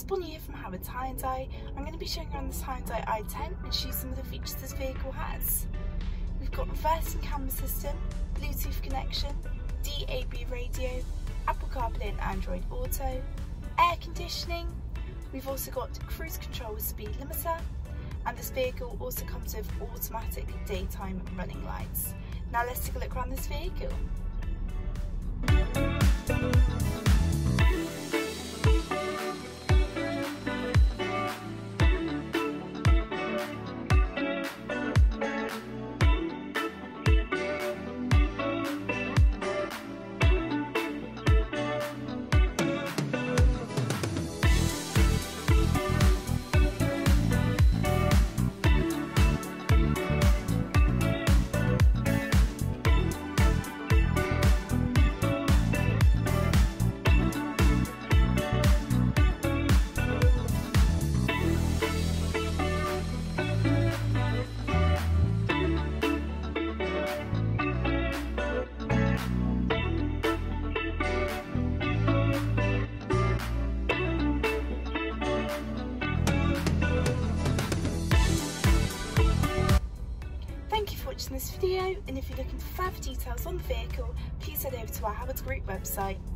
it's Bonnie here from Howard's Hyundai. I'm going to be showing around this Hyundai i10 and show you some of the features this vehicle has. We've got reversing camera system, Bluetooth connection, DAB radio, Apple CarPlay and Android Auto, air conditioning. We've also got cruise control with speed limiter, and this vehicle also comes with automatic daytime running lights. Now let's take a look around this vehicle. Thank you for watching this video, and if you're looking for further details on the vehicle, please head over to our Howard's Group website.